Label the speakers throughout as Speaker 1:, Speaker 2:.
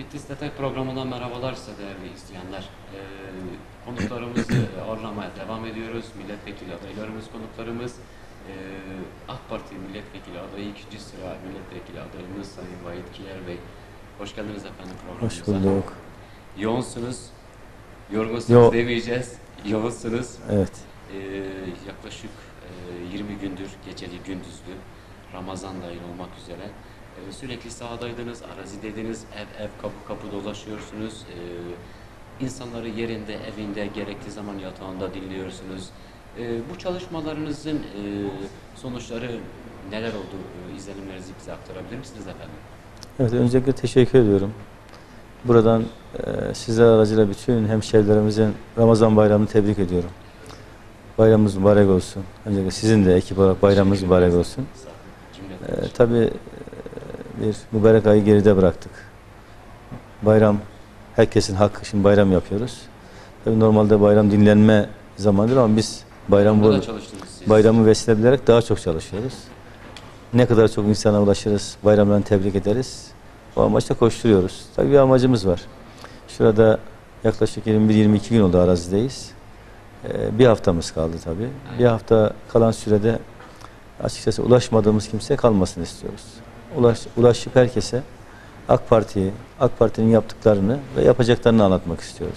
Speaker 1: Bitlis Detay programından merhabalar size değerli izleyenler. Konuklarımızı ağırlamaya devam ediyoruz. Milletvekili adaylarımız konuklarımız. AK Parti milletvekili adayı 2. sıra milletvekili adayımız Sayın Vahit Kiyer Bey. Hoş geldiniz efendim programımıza.
Speaker 2: Hoş bulduk.
Speaker 1: Yoğunsunuz. Yorgunsunuz demeyeceğiz. Yoğunsunuz.
Speaker 2: Evet.
Speaker 1: Yaklaşık 20 gündür geceli gündüzlü Ramazan dahil olmak üzere sürekli sahadaydınız, arazideydiniz, ev kapı kapı dolaşıyorsunuz. İnsanları yerinde, evinde, gerektiği zaman yatağında dinliyorsunuz. Bu çalışmalarınızın sonuçları neler oldu? İzlenimlerinizi bize aktarabilir misiniz efendim?
Speaker 2: Evet, öncelikle teşekkür ediyorum. Buradan sizler aracılığıyla bütün hemşehrilerimizin Ramazan bayramını tebrik ediyorum. Bayramımız mübarek olsun. Öncelikle sizin de ekip olarak bayramımız mübarek olsun. Tabii bir mübarek ayı geride bıraktık. Bayram, herkesin hakkı. Şimdi bayram yapıyoruz. Tabii normalde bayram dinlenme zamanıdır ama biz bayramı vesile bilerek daha çok çalışıyoruz. Ne kadar çok insana ulaşırız, bayramlarını tebrik ederiz. O amaçla koşturuyoruz. Tabii bir amacımız var. Şurada yaklaşık 21-22 gün oldu arazideyiz. Bir haftamız kaldı tabii. Bir hafta kalan sürede açıkçası ulaşmadığımız kimse kalmasını istiyoruz. Ulaşıp herkese AK Parti'yi, AK Parti'nin yaptıklarını ve yapacaklarını anlatmak istiyoruz.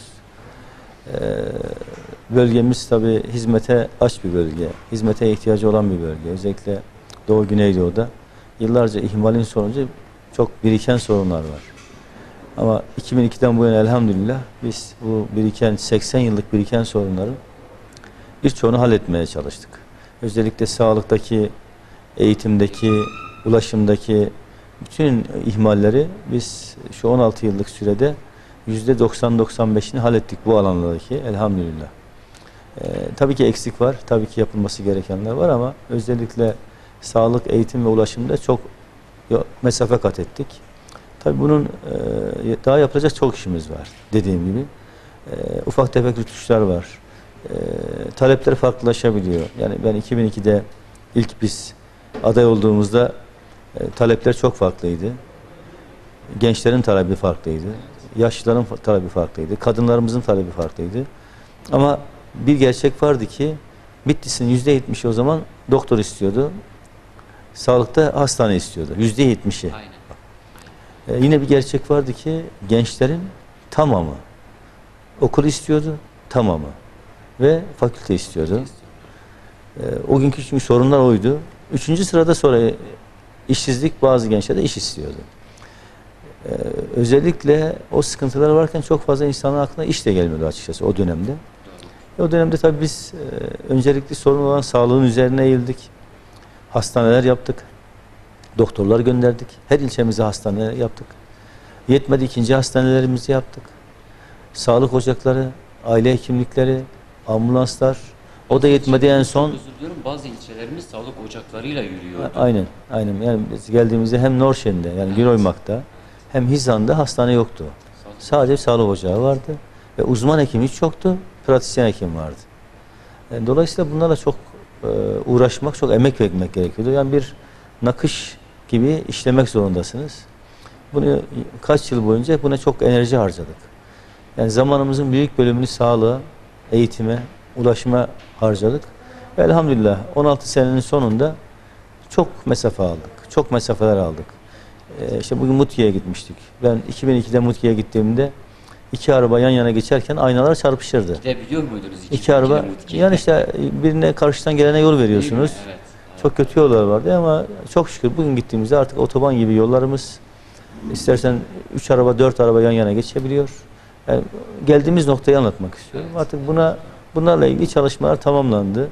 Speaker 2: Bölgemiz tabii hizmete aç bir bölge. Hizmete ihtiyacı olan bir bölge. Özellikle Doğu Güneydoğu'da yıllarca ihmalin sonucu çok biriken sorunlar var. Ama 2002'den bu yana elhamdülillah biz bu 80 yıllık biriken sorunların birçoğunu halletmeye çalıştık. Özellikle sağlıktaki, eğitimdeki, ulaşımdaki bütün ihmalleri biz şu 16 yıllık sürede %90-95'ini hallettik bu alanlardaki elhamdülillah. Tabii ki eksik var, tabii ki yapılması gerekenler var ama özellikle sağlık, eğitim ve ulaşımda çok mesafe kat ettik. Tabii bunun daha yapılacak çok işimiz var dediğim gibi. Ufak tefek rütuşlar var. Talepler farklılaşabiliyor. Yani ben 2002'de ilk biz aday olduğumuzda talepler çok farklıydı. Gençlerin talebi farklıydı. Yaşlıların talebi farklıydı. Kadınlarımızın talebi farklıydı. Ama bir gerçek vardı ki Bitlis'in %70'i o zaman doktor istiyordu. Sağlıkta hastane istiyordu. %70'i. Yine bir gerçek vardı ki gençlerin tamamı okul istiyordu, tamamı ve fakülte istiyordu. O günkü çünkü sorunlar oydu. 3. sırada sonra işsizlik, bazı gençler de iş istiyordu. Özellikle o sıkıntılar varken çok fazla insanın aklına iş de gelmiyordu açıkçası o dönemde. O dönemde tabii biz öncelikli sorun olan sağlığın üzerine eğildik. Hastaneler yaptık. Doktorlar gönderdik. Her ilçemize hastane yaptık. Yetmedi, ikinci hastanelerimizi yaptık. Sağlık ocakları, aile hekimlikleri, ambulanslar. O da yetmedi en son.
Speaker 1: Özür diliyorum, bazı ilçelerimiz sağlık ocaklarıyla yürüyor.
Speaker 2: Aynen, aynen. Yani biz geldiğimizde hem Norşen'de yani Güroymak'ta hem Hizan'da hastane yoktu. Sadece sağlık ocağı vardı ve uzman hekim hiç yoktu. Pratisyen hekim vardı. Dolayısıyla bunlarla çok uğraşmak, çok emek vermek gerekiyordu. Yani bir nakış gibi işlemek zorundasınız. Bunu kaç yıl boyunca buna çok enerji harcadık. Yani zamanımızın büyük bölümünü sağlığa, eğitime, ulaşıma harcadık. Ve elhamdülillah 16 senenin sonunda çok mesafe aldık. Çok mesafeler aldık. İşte bugün Mutki'ye gitmiştik. Ben 2002'de Mutki'ye gittiğimde iki araba yan yana geçerken aynalar çarpışırdı.
Speaker 1: Gidebiliyor muydunuz?
Speaker 2: İki araba, yani işte birine karşıdan gelene yol veriyorsunuz.
Speaker 1: Evet.
Speaker 2: Çok kötü yollar vardı ama çok şükür bugün gittiğimizde artık otoban gibi yollarımız, istersen 3 araba 4 araba yan yana geçebiliyor. Yani geldiğimiz noktayı anlatmak istiyorum. Evet. Artık bunlarla ilgili çalışmalar tamamlandı.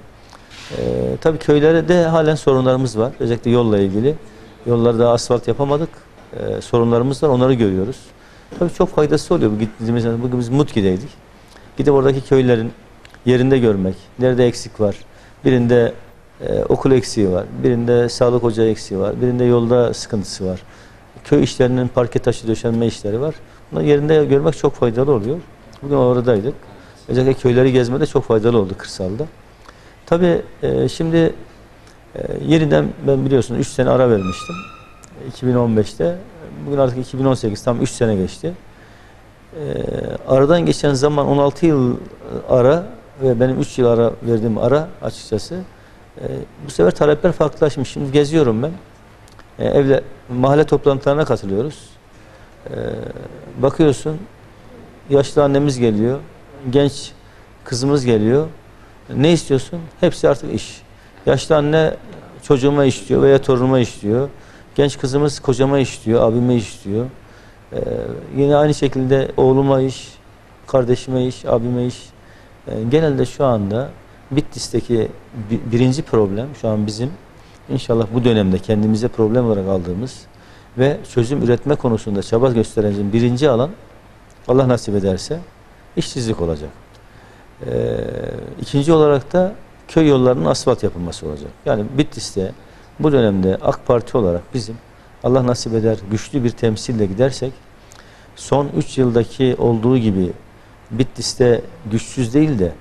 Speaker 2: Tabii köylerde halen sorunlarımız var. Özellikle yolla ilgili. Yollarda daha asfalt yapamadık. Sorunlarımız var. Onları görüyoruz. Tabii çok faydası oluyor. Bugün biz Mutki'deydik. Gidip oradaki köylerin yerinde görmek. Nerede eksik var? Birinde okul eksiği var. Birinde sağlık ocağı eksiği var. Birinde yolda sıkıntısı var. Köy işlerinin parke taşı döşenme işleri var. Bunları yerinde görmek çok faydalı oluyor. Bugün oradaydık. Özellikle köyleri gezmede çok faydalı oldu kırsalda. Tabii şimdi yeniden ben biliyorsunuz 3 sene ara vermiştim. 2015'te Bugün artık 2018, tam 3 sene geçti. Aradan geçen zaman 16 yıl ara ve benim 3 yıl ara verdiğim ara açıkçası. Bu sefer talepler farklılaşmış. Şimdi geziyorum ben. Evle mahalle toplantılarına katılıyoruz. Bakıyorsun, yaşlı annemiz geliyor, genç kızımız geliyor. Ne istiyorsun? Hepsi artık iş. Yaşlı anne çocuğuma iş diyor veya torunuma iş diyor. Genç kızımız kocama iş diyor, abime iş diyor. Yine aynı şekilde oğluma iş, kardeşime iş, abime iş. Genelde şu anda Bitlis'teki birinci problem şu an bizim, İnşallah bu dönemde kendimize problem olarak aldığımız ve çözüm üretme konusunda çaba göstereceğimiz birinci alan, Allah nasip ederse, işsizlik olacak. İkinci olarak da köy yollarının asfalt yapılması olacak. Yani Bitlis'te bu dönemde AK Parti olarak bizim, Allah nasip eder, güçlü bir temsille gidersek, son 3 yıldaki olduğu gibi Bitlis'te güçsüz değil de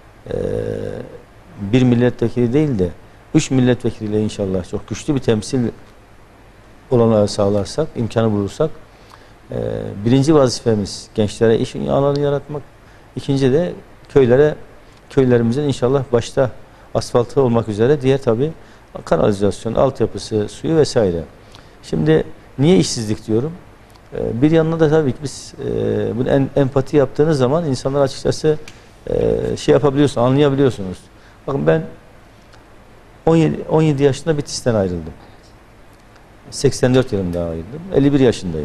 Speaker 2: bir milletvekili değil de 3 milletvekiliyle inşallah çok güçlü bir temsil olanağı sağlarsak, imkanı bulursak, birinci vazifemiz gençlere iş alanı yaratmak, ikinci de köylerimizin inşallah başta asfaltı olmak üzere diğer tabi kanalizasyon, altyapısı, suyu vesaire. Şimdi niye işsizlik diyorum? Bir yandan da tabii ki biz bunu empati yaptığınız zaman insanlar açıkçası şey yapabiliyorsunuz, anlayabiliyorsunuz. Bakın ben 17 yaşında Bitlis'ten ayrıldım. 84 yılında ayrıldım. 51 yaşındayım.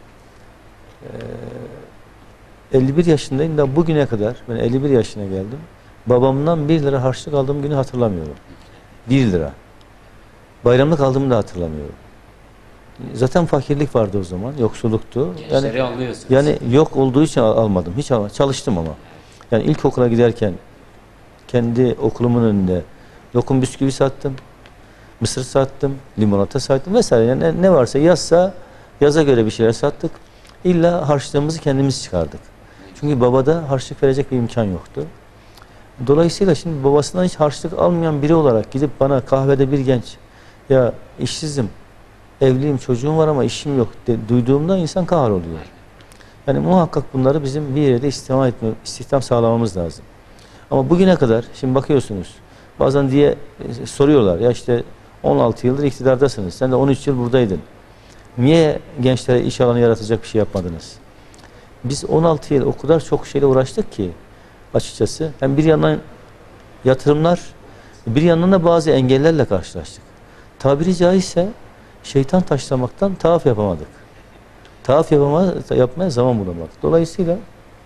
Speaker 2: 51 yaşındayım da bugüne kadar, ben 51 yaşına geldim. Babamdan 1 lira harçlık aldığım günü hatırlamıyorum. 1 lira. Bayramlık aldığımı da hatırlamıyorum. Zaten fakirlik vardı o zaman, yoksulluktu.
Speaker 1: Gençleri anlıyorsunuz.
Speaker 2: Yani yok olduğu için almadım. Hiç çalıştım ama. Yani ilkokula giderken kendi okulumun önünde lokum bisküvi sattım, mısır sattım, limonata sattım vesaire. Yani ne varsa yazsa yaza göre bir şeyler sattık. İlla harçlığımızı kendimiz çıkardık. Çünkü babada harçlık verecek bir imkan yoktu. Dolayısıyla şimdi babasından hiç harçlık almayan biri olarak gidip bana kahvede bir genç, ya işsizim, evliyim, çocuğum var ama işim yok duyduğumda insan kahroluyor. Yani muhakkak bunları bizim bir yerde istihdam sağlamamız lazım. Ama bugüne kadar şimdi bakıyorsunuz bazen soruyorlar ya işte 16 yıldır iktidardasınız, sen de 13 yıl buradaydın. Niye gençlere iş alanı yaratacak bir şey yapmadınız? Biz 16 yıl o kadar çok şeyle uğraştık ki açıkçası. Hem bir yandan yatırımlar, bir yandan da bazı engellerle karşılaştık. Tabiri caizse şeytan taşlamaktan tavaf yapamadık. Tavaf yapmaya zaman bulamadık. Dolayısıyla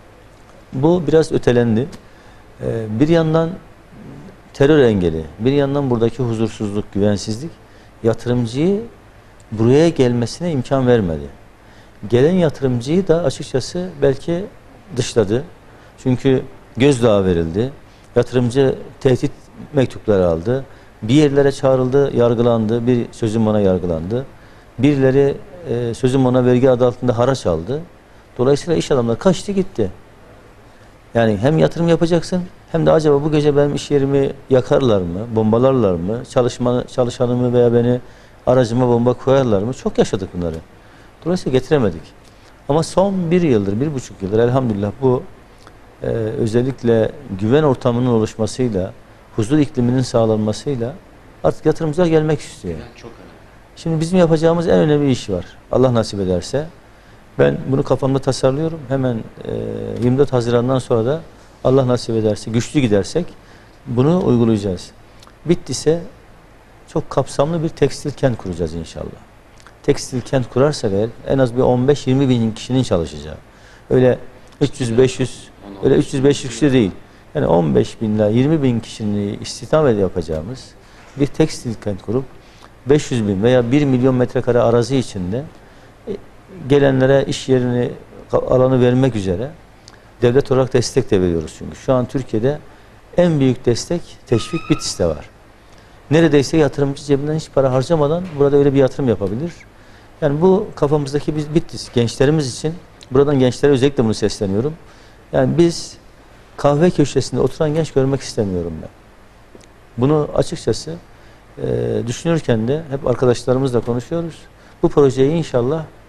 Speaker 2: bu biraz ötelendi. Bir yandan terör engeli, bir yandan buradaki huzursuzluk, güvensizlik yatırımcıyı buraya gelmesine imkan vermedi. Gelen yatırımcıyı da açıkçası belki dışladı. Çünkü gözdağı verildi. Yatırımcı tehdit mektupları aldı. Bir yerlere çağrıldı, yargılandı. Bir sözüm ona yargılandı. Birileri sözüm ona vergi adı altında haraç aldı. Dolayısıyla iş adamları kaçtı gitti. Yani hem yatırım yapacaksın hem de acaba bu gece benim iş yerimi yakarlar mı, bombalarlar mı, çalışanımı veya beni aracıma bomba koyarlar mı? Çok yaşadık bunları. Dolayısıyla getiremedik. Ama son 1 yıldır, 1,5 yıldır elhamdülillah bu özellikle güven ortamının oluşmasıyla, huzur ikliminin sağlanmasıyla artık yatırımcılar gelmek istiyor.
Speaker 1: Çok önemli.
Speaker 2: Şimdi bizim yapacağımız en önemli iş var. Allah nasip ederse. Ben bunu kafamda tasarlıyorum. Hemen 24 Haziran'dan sonra da Allah nasip ederse, güçlü gidersek bunu uygulayacağız. Bitlis'e çok kapsamlı bir tekstil kent kuracağız inşallah. Tekstil kent kurarsak eğer en az bir 15-20 bin kişinin çalışacağı. Öyle 300-500 kişi değil. Yani 15 bin ila 20 bin kişinin istihdam yapacağımız bir tekstil kent kurup 500 bin veya 1 milyon metrekare arazi içinde gelenlere iş yerini, alanı vermek üzere devlet olarak destek de veriyoruz çünkü. Şu an Türkiye'de en büyük destek, teşvik Bitlis'te var. Neredeyse yatırımcı cebinden hiç para harcamadan burada öyle bir yatırım yapabilir. Yani bu kafamızdaki biz Bitlis gençlerimiz için, buradan gençlere özellikle bunu sesleniyorum. Yani biz kahve köşesinde oturan genç görmek istemiyorum ben. Bunu açıkçası düşünürken de hep arkadaşlarımızla konuşuyoruz. Bu projeyi inşallah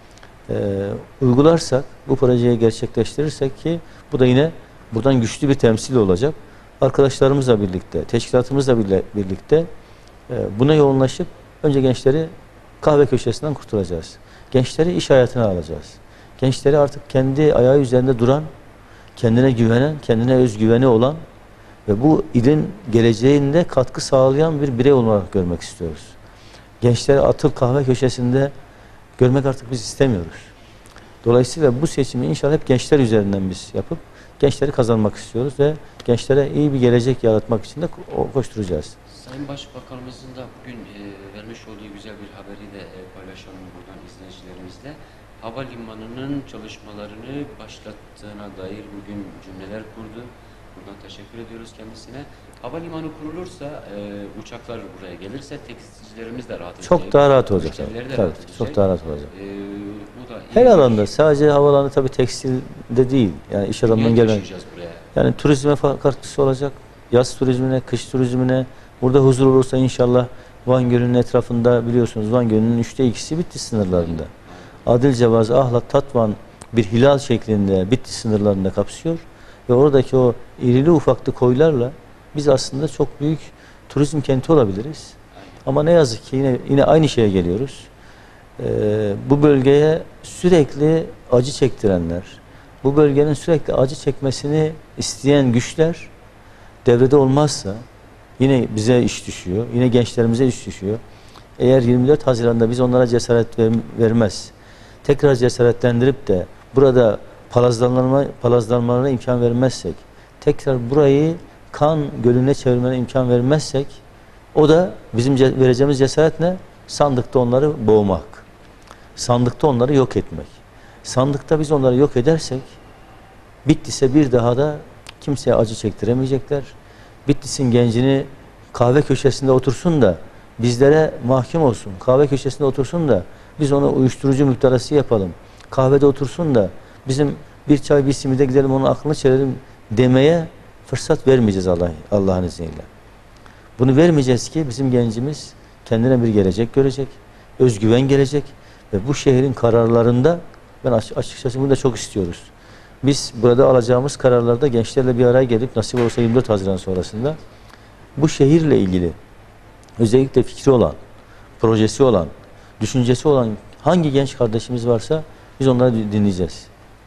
Speaker 2: uygularsak, bu projeyi gerçekleştirirsek ki bu da yine buradan güçlü bir temsil olacak. Arkadaşlarımızla birlikte, teşkilatımızla birlikte buna yoğunlaşıp önce gençleri kahve köşesinden kurtaracağız. Gençleri iş hayatına alacağız. Gençleri artık kendi ayağı üzerinde duran, kendine güvenen, kendine özgüveni olan ve bu ilin geleceğinde katkı sağlayan bir birey olarak görmek istiyoruz. Gençleri atıl kahve köşesinde görmek artık biz istemiyoruz. Dolayısıyla bu seçimi inşallah hep gençler üzerinden biz yapıp gençleri kazanmak istiyoruz ve gençlere iyi bir gelecek yaratmak için de koşturacağız.
Speaker 1: Sayın Başbakanımızın da bugün vermiş olduğu güzel bir haberi de paylaşalım buradan izleyicilerimizle. Havalimanının çalışmalarını başlattığına dair bugün cümleler kurdu. Buradan teşekkür ediyoruz kendisine. Havalimanı kurulursa, uçaklar buraya gelirse tekstilcilerimiz de rahat edecek.
Speaker 2: Çok daha rahat olacak. Tabii, çok daha rahat olacak.
Speaker 1: Bu da
Speaker 2: her alanda, sadece havalanı tabii tekstilde değil. Yani iş adamından gelen. Yani turizme katkısı olacak. Yaz turizmine, kış turizmine. Burada huzur olursa inşallah Van Gölü'nün etrafında, biliyorsunuz Van Gölü'nün 3'te 2'si Bitlis sınırlarında. Adilcevaz, Ahlat, Tatvan bir hilal şeklinde Bitlis sınırlarında kapsıyor. Ve oradaki o irili ufaklı koylarla biz aslında çok büyük turizm kenti olabiliriz. Ama ne yazık ki yine aynı şeye geliyoruz. Bu bölgeye sürekli acı çektirenler, bu bölgenin sürekli acı çekmesini isteyen güçler devrede olmazsa yine bize iş düşüyor, yine gençlerimize iş düşüyor. Eğer 24 Haziran'da biz onlara cesaret vermez, tekrar cesaretlendirip de burada palazlanmalarına imkan vermezsek, tekrar burayı kan gölüne çevirmene imkan vermezsek, o da bizim vereceğimiz cesaret ne? Sandıkta onları boğmak. Sandıkta onları yok etmek. Sandıkta biz onları yok edersek, Bitlis'e bir daha da kimseye acı çektiremeyecekler. Bitlis'in gencini kahve köşesinde otursun da bizlere mahkum olsun. Kahve köşesinde otursun da biz ona uyuşturucu müptelası yapalım. Kahvede otursun da bizim bir çay bir simide gidelim onun aklını çelelim demeye fırsat vermeyeceğiz Allah'ın izniyle. Bunu vermeyeceğiz ki bizim gencimiz kendine bir gelecek görecek, özgüven gelecek ve bu şehrin kararlarında ben açıkçası bunu da çok istiyoruz. Biz burada alacağımız kararlarda gençlerle bir araya gelip nasip olursa 24 Haziran sonrasında bu şehirle ilgili özellikle fikri olan, projesi olan, düşüncesi olan hangi genç kardeşimiz varsa biz onları dinleyeceğiz.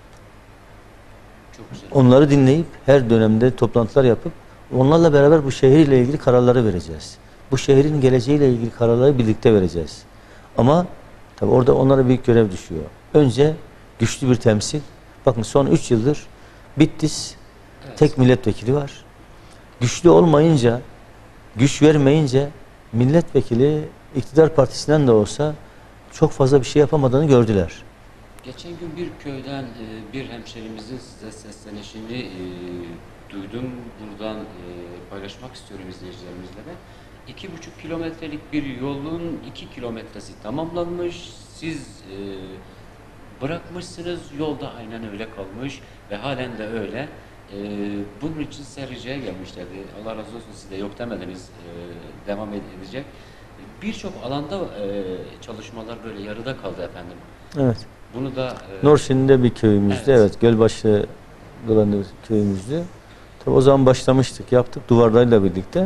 Speaker 1: Çok güzel.
Speaker 2: Onları dinleyip her dönemde toplantılar yapıp onlarla beraber bu şehirle ilgili kararları vereceğiz. Bu şehrin geleceğiyle ilgili kararları birlikte vereceğiz. Ama tabii orada onlara büyük görev düşüyor. Önce güçlü bir temsil. Bakın son 3 yıldır Bitlis tek milletvekili var. Güçlü olmayınca, güç vermeyince milletvekili iktidar partisinden de olsa çok fazla bir şey yapamadığını gördüler.
Speaker 1: Geçen gün bir köyden bir hemşerimizin size seslenişini duydum. Buradan paylaşmak istiyorum izleyicilerimizle de. 2,5 kilometrelik bir yolun 2 kilometresi tamamlanmış. Siz bırakmışsınız. Yolda aynen öyle kalmış ve halen de öyle. Bunun için size ricaya gelmişlerdi. Allah razı olsun, siz de yok demediniz. Devam edecek. Birçok alanda çalışmalar böyle yarıda kaldı efendim.
Speaker 2: Evet.
Speaker 1: Bunu da
Speaker 2: Norşin'de bir köyümüzdü. Evet. Gölbaşı dolanı köyümüzdü. Tabii o zaman başlamıştık, yaptık duvarlarıyla birlikte.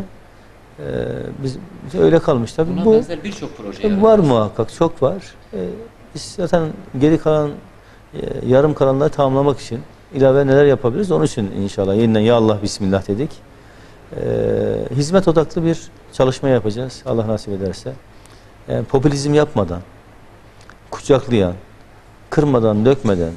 Speaker 2: Biz öyle kalmış tabii.
Speaker 1: Buna
Speaker 2: Bu
Speaker 1: benzer birçok proje
Speaker 2: var muhakkak, çok var. Biz zaten geri kalan yarım kalanları tamamlamak için ilave neler yapabiliriz? Onun için inşallah yeniden ya Allah Bismillah dedik. Hizmet odaklı bir çalışma yapacağız. Allah nasip ederse. Popülizm yapmadan, kucaklayan, kırmadan, dökmeden,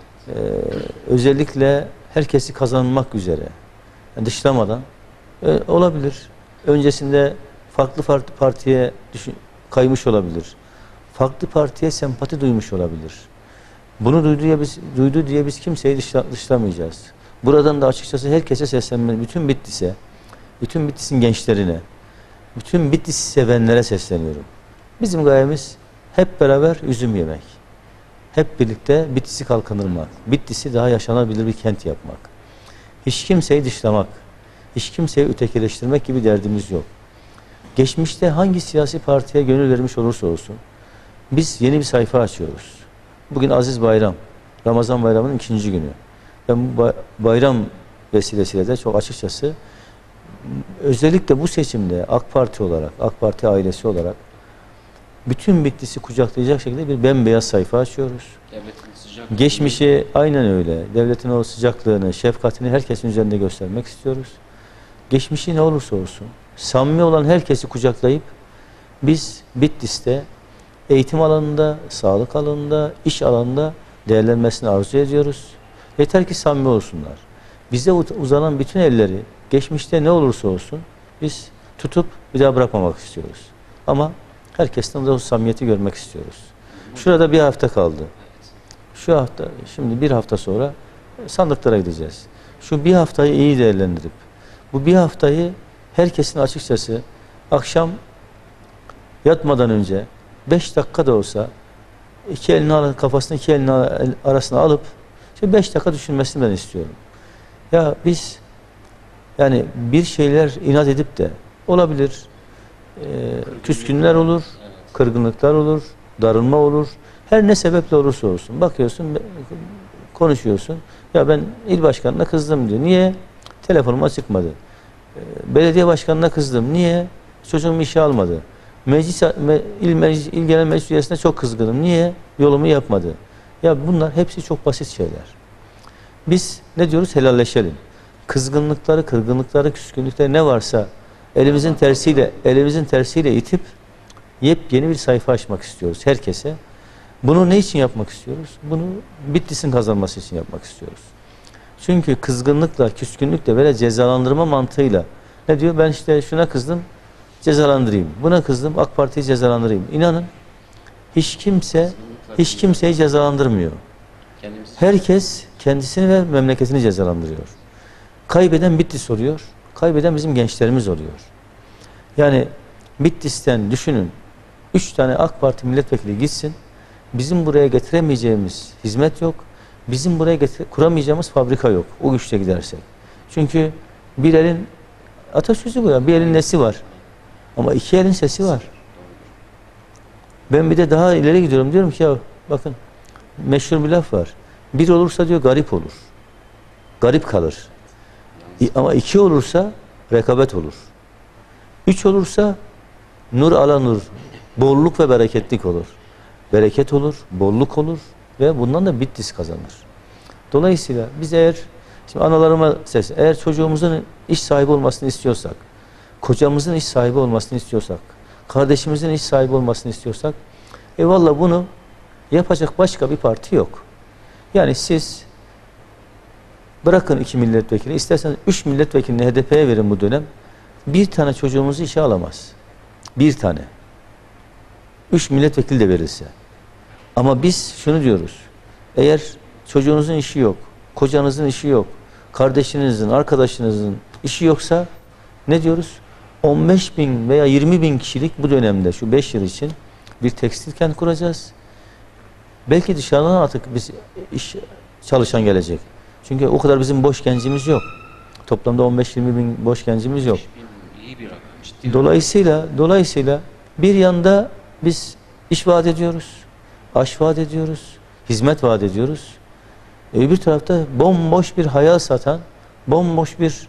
Speaker 2: özellikle herkesi kazanmak üzere, yani dışlamadan olabilir. Öncesinde farklı partiye kaymış olabilir. Farklı partiye sempati duymuş olabilir. Bunu duydu diye biz kimseyi dışlamayacağız. Buradan da açıkçası herkese seslenmeli. Bütün Bitlis'e, bütün Bitlis'in gençlerine, bütün Bitlis'i sevenlere sesleniyorum. Bizim gayemiz hep beraber üzüm yemek. Hep birlikte Bitlis'i kalkındırmak. Bitlis'i daha yaşanabilir bir kent yapmak. Hiç kimseyi dışlamak, hiç kimseyi ötekileştirmek gibi derdimiz yok. Geçmişte hangi siyasi partiye gönül vermiş olursa olsun, biz yeni bir sayfa açıyoruz. Bugün Aziz Bayram, Ramazan bayramının 2. günü. Ben bu bayram vesilesiyle de çok açıkçası özellikle bu seçimde AK Parti olarak, AK Parti ailesi olarak bütün Bitlis'i kucaklayacak şekilde bir bembeyaz sayfa açıyoruz.
Speaker 1: Devletin sıcak
Speaker 2: Geçmişi aynen öyle. Devletin o sıcaklığını, şefkatini herkesin üzerinde göstermek istiyoruz. Geçmişi ne olursa olsun, samimi olan herkesi kucaklayıp biz Bitlis'te eğitim alanında, sağlık alanında, iş alanında değerlenmesini arzu ediyoruz. Yeter ki samimi olsunlar. Bize uzanan bütün elleri, geçmişte ne olursa olsun biz tutup bir daha bırakmamak istiyoruz. Ama herkesten de o samimiyeti görmek istiyoruz. Şurada bir hafta kaldı. Şu hafta, şimdi bir hafta sonra sandıklara gideceğiz. Şu bir haftayı iyi değerlendirip, bu bir haftayı herkesin açıkçası akşam yatmadan önce 5 dakika da olsa kafasını iki elini arasına alıp 5 dakika düşünmesini ben istiyorum. Ya biz yani bir şeyler inat edip de olabilir, küskünler olur, kırgınlıklar olur, darılma olur. Her ne sebeple olursa olsun. Bakıyorsun, konuşuyorsun. Ya ben il başkanına kızdım diyor. Niye? Telefonuma çıkmadı. Belediye başkanına kızdım. Niye? Çocuğum işe almadı. İl genel meclis üyesine çok kızgınım. Niye? Yolumu yapmadı. Ya bunlar hepsi çok basit şeyler. Biz ne diyoruz? Helalleşelim. Kızgınlıkları, kırgınlıkları, küskünlükleri ne varsa elimizin tersiyle itip yepyeni bir sayfa açmak istiyoruz herkese. Bunu ne için yapmak istiyoruz? Bunu Bitlis'in kazanması için yapmak istiyoruz. Çünkü kızgınlıkla, küskünlükle böyle cezalandırma mantığıyla ne diyor? Ben işte şuna kızdım, cezalandırayım. Buna kızdım, AK Parti'yi cezalandırayım. İnanın hiç kimseyi cezalandırmıyor. Herkes kendisini ve memleketini cezalandırıyor. Kaybeden Bitlis oluyor. Kaybeden bizim gençlerimiz oluyor. Yani Bitlis'ten düşünün 3 tane AK Parti milletvekili gitsin. Bizim buraya getiremeyeceğimiz hizmet yok. Bizim buraya kuramayacağımız fabrika yok. O güçle gidersek. Çünkü bir elin atasözü bu ya. Bir elin nesi var? Ama 2 elin sesi var. Ben bir de daha ileri gidiyorum. Diyorum ki ya bakın meşhur bir laf var. 1 olursa diyor garip olur. Garip kalır. Ama 2 olursa rekabet olur. 3 olursa nur ala nur. Bolluk ve bereketlik olur. Bereket olur, bolluk olur ve bundan da Bitlis kazanır. Dolayısıyla biz şimdi analarıma eğer çocuğumuzun iş sahibi olmasını istiyorsak, kocamızın iş sahibi olmasını istiyorsak, kardeşimizin iş sahibi olmasını istiyorsak, vallahi bunu yapacak başka bir parti yok. Yani siz bırakın 2 milletvekili, isterseniz 3 milletvekilini HDP'ye verin bu dönem. Bir tane çocuğumuzu işe alamaz. Bir tane. 3 milletvekili de verilse. Ama biz şunu diyoruz. Eğer çocuğunuzun işi yok, kocanızın işi yok, kardeşinizin, arkadaşınızın işi yoksa ne diyoruz? 15.000 veya 20.000 kişilik bu dönemde şu 5 yıl için bir tekstil kent kuracağız. Belki dışarıdan artık biz çalışan gelecek. Çünkü o kadar bizim boş gencimiz yok. Toplamda 15-20.000 boş gencimiz yok.
Speaker 1: İyi bir rakam.
Speaker 2: Dolayısıyla bir yanda biz iş vaat ediyoruz, aş vaat ediyoruz, hizmet vaat ediyoruz. Öbür tarafta bomboş bir hayal satan, bomboş bir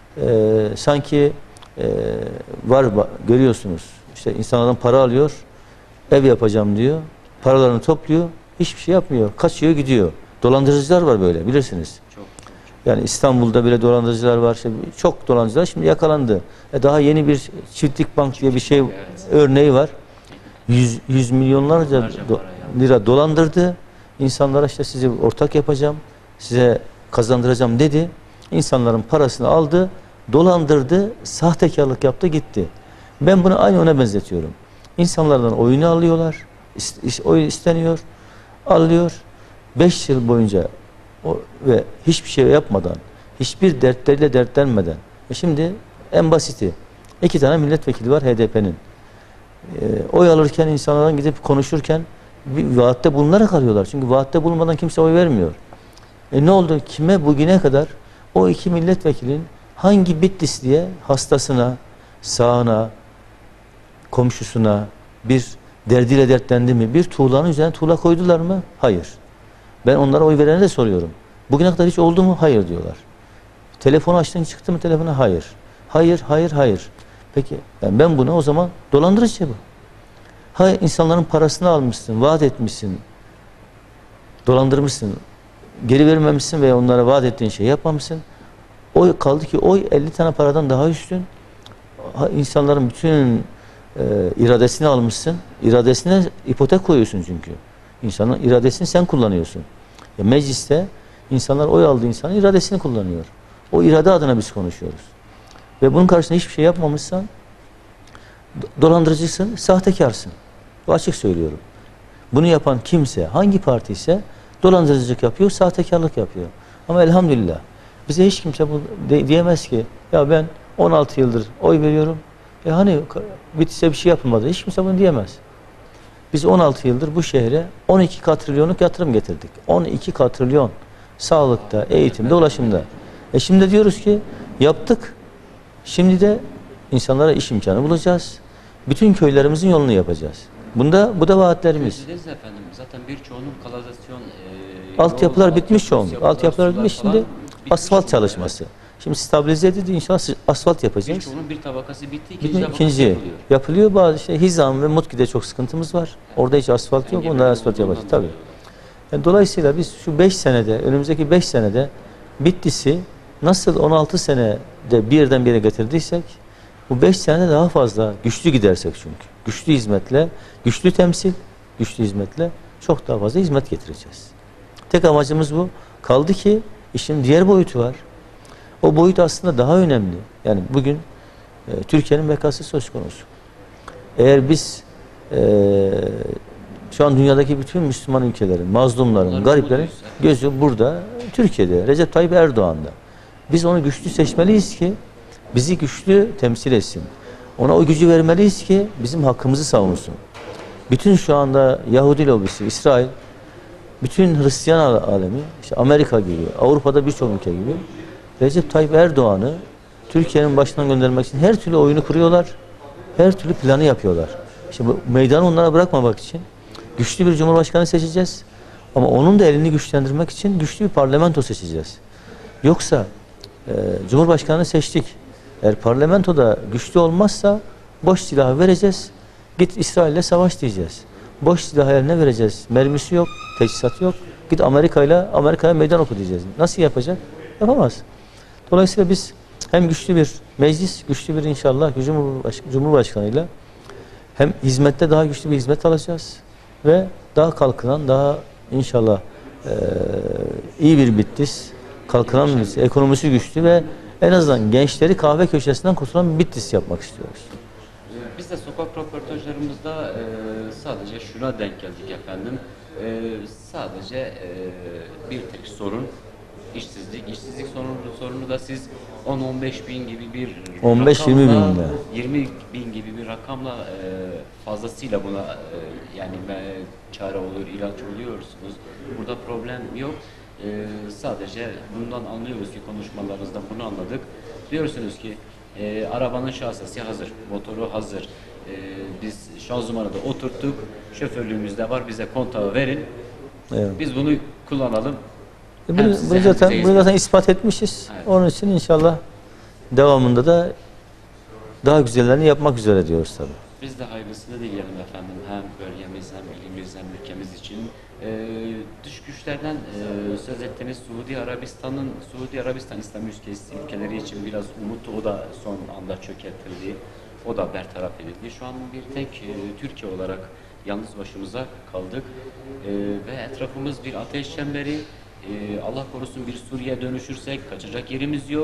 Speaker 2: sanki var görüyorsunuz. İşte insanlardan para alıyor, ev yapacağım diyor, paralarını topluyor, hiçbir şey yapmıyor, kaçıyor gidiyor. Dolandırıcılar var böyle bilirsiniz. Yani İstanbul'da bile dolandırıcılar var. Çok dolandırıcılar şimdi yakalandı. Daha yeni bir Çiftlik Bank diye bir şey örneği var. 100 milyonlarca lira dolandırdı. İnsanlara işte sizi ortak yapacağım, size kazandıracağım dedi. İnsanların parasını aldı, dolandırdı, sahtekarlık yaptı gitti. Ben bunu aynı ona benzetiyorum. İnsanlardan oyunu alıyorlar, oyun isteniyor, alıyor. 5 yıl boyunca ve hiçbir şey yapmadan, hiçbir dertleriyle dertlenmeden. Şimdi en basiti 2 tane milletvekili var HDP'nin. Oy alırken insanlardan gidip konuşurken bir vaatte bulunarak alıyorlar. Çünkü vaatte bulunmadan kimse oy vermiyor. Ne oldu? Kime bugüne kadar o 2 milletvekilinin hangi Bitlisli'ye hastasına, sağına, komşusuna bir derdiyle dertlendi mi? Bir tuğlanın üzerine tuğla koydular mı? Hayır. Ben onlara oy verene de soruyorum. Bugüne kadar hiç oldu mu? Hayır diyorlar. Telefonu açtın çıktı mı telefona? Hayır. Hayır, hayır, hayır. Peki yani ben buna o zaman dolandırıcı bu. Hayır, insanların parasını almışsın, vaat etmişsin, dolandırmışsın, geri vermemişsin veya onlara vaat ettiğin şeyi yapmamışsın. Oy kaldı ki oy 50 tane paradan daha üstün. İnsanların bütün iradesini almışsın. İradesine ipotek koyuyorsun çünkü. İnsanın iradesini sen kullanıyorsun. Mecliste insanlar oy aldığı insanın iradesini kullanıyor. O irade adına biz konuşuyoruz. Ve bunun karşısında hiçbir şey yapmamışsan dolandırıcısın, sahtekarsın. Bu açık söylüyorum. Bunu yapan kimse, hangi parti ise dolandırıcılık yapıyor, sahtekarlık yapıyor. Ama elhamdülillah bize hiç kimse bu diyemez ki ya ben 16 yıldır oy veriyorum. Hani bitse bir şey yapılmadı. Hiç kimse bunu diyemez. Biz 16 yıldır bu şehre 12 katrilyonluk yatırım getirdik. 12 katrilyon. Sağlıkta, eğitimde, ulaşımda. Şimdi diyoruz ki yaptık. Şimdi de insanlara iş imkanı bulacağız. Bütün köylerimizin yolunu yapacağız. Bu da vaatlerimiz.
Speaker 1: Dediniz efendim, zaten birçoğunun kanalizasyon
Speaker 2: Altyapılar bitmiş çoğunluk. Altyapılar bitmiş, şimdi asfalt
Speaker 1: durumda
Speaker 2: çalışması. Şimdi stabilize edildi, inşallah asfalt yapacağız.
Speaker 1: Birçoğunun bir tabakası bitti,
Speaker 2: İkinci yapılıyor. Bazı Hizan ve Mutki'de çok sıkıntımız var. Orada hiç asfalt yok. Onlar asfalt yapacak tabii. Yani dolayısıyla biz şu 5 senede, önümüzdeki 5 senede Bitlis'i nasıl 16 senede bir yerden bir yere getirdiysek bu 5 senede daha fazla güçlü gidersek çünkü. Güçlü hizmetle, güçlü temsil, güçlü hizmetle çok daha fazla hizmet getireceğiz. Tek amacımız bu. Kaldı ki işin diğer boyutu var. O boyut aslında daha önemli. Yani bugün Türkiye'nin bekası söz konusu. Eğer biz şu an dünyadaki bütün Müslüman ülkelerin, mazlumların, gariplerin gözü burada, Türkiye'de, Recep Tayyip Erdoğan'da. Biz onu güçlü seçmeliyiz ki bizi güçlü temsil etsin. Ona o gücü vermeliyiz ki bizim hakkımızı savunsun. Bütün şu anda Yahudi lobisi, İsrail, bütün Hristiyan alemi, işte Amerika gibi, Avrupa'da birçok ülke gibi Recep Tayyip Erdoğan'ı Türkiye'nin başından göndermek için her türlü oyunu kuruyorlar. Her türlü planı yapıyorlar. İşte bu meydanı onlara bırakmamak için güçlü bir cumhurbaşkanı seçeceğiz. Ama onun da elini güçlendirmek için güçlü bir parlamento seçeceğiz. Yoksa cumhurbaşkanını seçtik. Eğer parlamentoda güçlü olmazsa boş silahı vereceğiz. Git İsrail'le savaş diyeceğiz. Boş silahı eline vereceğiz. Mermisi yok, teçhizatı yok. Git Amerika'ya meydan oku diyeceğiz. Nasıl yapacak? Yapamaz. Dolayısıyla biz hem güçlü bir meclis, güçlü bir inşallah Cumhurbaşkanıyla hem hizmette daha güçlü bir hizmet alacağız ve daha kalkınan, daha inşallah iyi bir Bitlis, kalkınan bir Bitlis, ekonomisi güçlü ve en azından gençleri kahve köşesinden kurtulan bir Bitlis yapmak istiyoruz.
Speaker 1: Biz de sokak röportajlarımızda sadece şuna denk geldik efendim. Sadece bir tek sorun işsizlik. İşsizlik sorunu da siz 10-15 bin gibi bir
Speaker 2: 15-20 bin
Speaker 1: 20 bin gibi bir rakamla fazlasıyla buna yani çare olur, ilaç oluyorsunuz. Burada problem yok. Sadece bundan anlıyoruz ki konuşmalarınızdan bunu anladık. Diyorsunuz ki arabanın şasisi hazır, motoru hazır. Biz şanzımanı da oturttuk, şoförlüğümüz de var, bize kontağı verin. Evet. Biz bunu kullanalım.
Speaker 2: Bunu zaten ispat etmişiz. Evet. Onun için inşallah devamında da daha güzellerini yapmak üzere diyoruz tabii.
Speaker 1: Biz de hayırlısını dileyelim efendim. Hem bölgemiz hem ilimiz hem ülkemiz için. Dış güçlerden söz ettiğiniz Suudi Arabistan İslam ülkeleri için biraz umutlu, o da son anda çökertildi. O da bertaraf edildi. Şu an bir tek Türkiye olarak yalnız başımıza kaldık. Ve etrafımız bir ateş çemberi. Allah korusun bir Suriye dönüşürsek kaçacak yerimiz yok.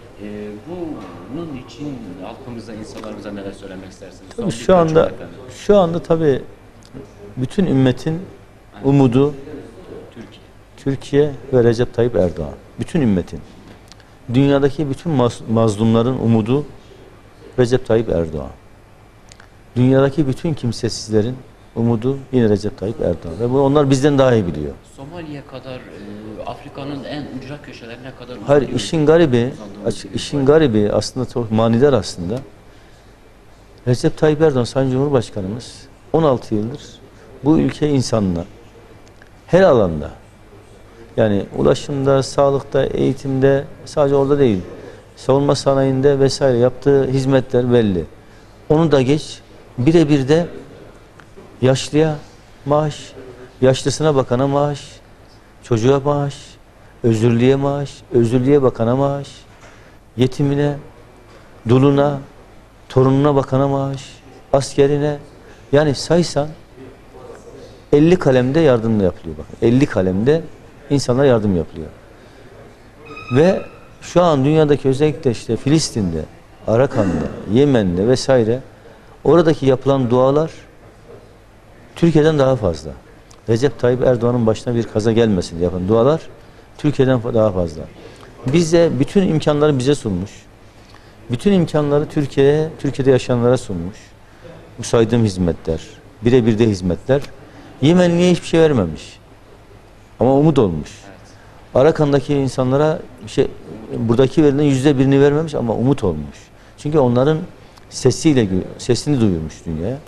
Speaker 1: Bunun için halkımıza, insanlarımıza neler söylemek istersiniz?
Speaker 2: Tabii şu anda tabii bütün ümmetin umudu Türkiye ve Recep Tayyip Erdoğan. Bütün ümmetin. Dünyadaki bütün mazlumların umudu Recep Tayyip Erdoğan. Dünyadaki bütün kimsesizlerin umudu yine Recep Tayyip Erdoğan. Ve bunu onlar bizden daha iyi biliyor.
Speaker 1: Somali'ye kadar, Afrika'nın en ücra köşelerine kadar...
Speaker 2: Hayır, işin garibi aslında çok manidar aslında. Recep Tayyip Erdoğan, Sayın Cumhurbaşkanımız 16 yıldır bu ülke insanına her alanda, yani ulaşımda, sağlıkta, eğitimde, sadece orada değil, savunma sanayinde vesaire yaptığı hizmetler belli. Onu da geç, birebir de yaşlıya maaş, yaşlısına bakana maaş, çocuğa maaş, özürlüye maaş, özürlüye bakana maaş, yetimine, duluna, torununa bakana maaş, askerine, yani saysan 50 kalemde yardım yapılıyor. Bak, 50 kalemde insanlara yardım yapılıyor. Ve şu an dünyadaki, özellikle işte Filistin'de, Arakan'da, Yemen'de vesaire, oradaki yapılan dualar Türkiye'den daha fazla. Recep Tayyip Erdoğan'ın başına bir kaza gelmesin yapan dualar Türkiye'den daha fazla. Bize bütün imkanları bize sunmuş. Bütün imkanları Türkiye'de yaşayanlara sunmuş. Bu saydığım hizmetler, birebir de hizmetler. Yemenli'ye hiçbir şey vermemiş. Ama umut olmuş. Arakan'daki insanlara buradaki verilen %1'ini vermemiş ama umut olmuş. Çünkü onların sesini duyurmuş dünyaya.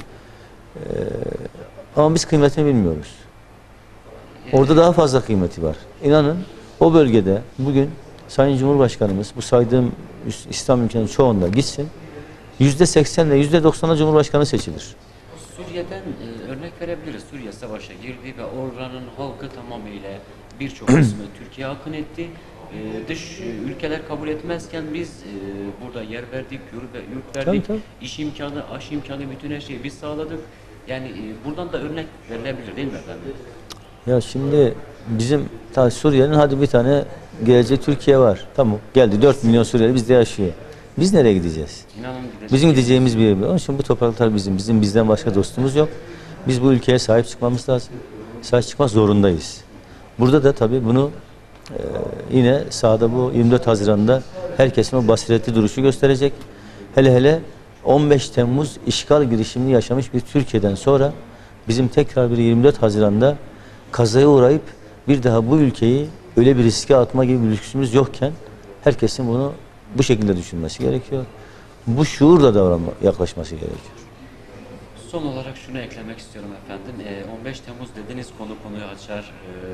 Speaker 2: Ama biz kıymetini bilmiyoruz. Orada daha fazla kıymeti var. İnanın o bölgede bugün Sayın Cumhurbaşkanımız bu saydığım İslam ülkelerinin çoğunda gitsin, %80 ile %90'a Cumhurbaşkanı seçilir.
Speaker 1: Suriye'den örnek verebiliriz. Suriye savaşa girdi ve oranın halkı tamamıyla birçok kısmı Türkiye'ye akın etti. Dış ülkeler kabul etmezken biz burada yer verdik, yurt verdik,
Speaker 2: Tabii.
Speaker 1: iş imkanı, aş imkanı, bütün her şeyi biz sağladık. Yani buradan da örnek verilebilir değil mi efendim?
Speaker 2: Ya şimdi bizim Suriye'nin hadi bir tane geleceği Türkiye var. Tamam, geldi 4 milyon Suriyeli bizde yaşıyor. Biz nereye gideceğiz?
Speaker 1: İnanın gidecek.
Speaker 2: Bizim gideceğimiz bir yer. Onun için bu topraklar bizim. Bizden başka dostumuz yok. Biz bu ülkeye sahip çıkmamız lazım. Sahip çıkmak zorundayız. Burada da tabii bunu yine sahada bu 24 Haziran'da herkesin o basiretli duruşu gösterecek. Hele hele 15 Temmuz işgal girişimini yaşamış bir Türkiye'den sonra bizim tekrar bir 24 Haziran'da kazaya uğrayıp bir daha bu ülkeyi öyle bir riske atma gibi bir lüksümüz yokken herkesin bunu bu şekilde düşünmesi gerekiyor. Bu şuurla yaklaşması gerekiyor.
Speaker 1: Son olarak şunu eklemek istiyorum efendim. 15 Temmuz dediniz, konuyu açar.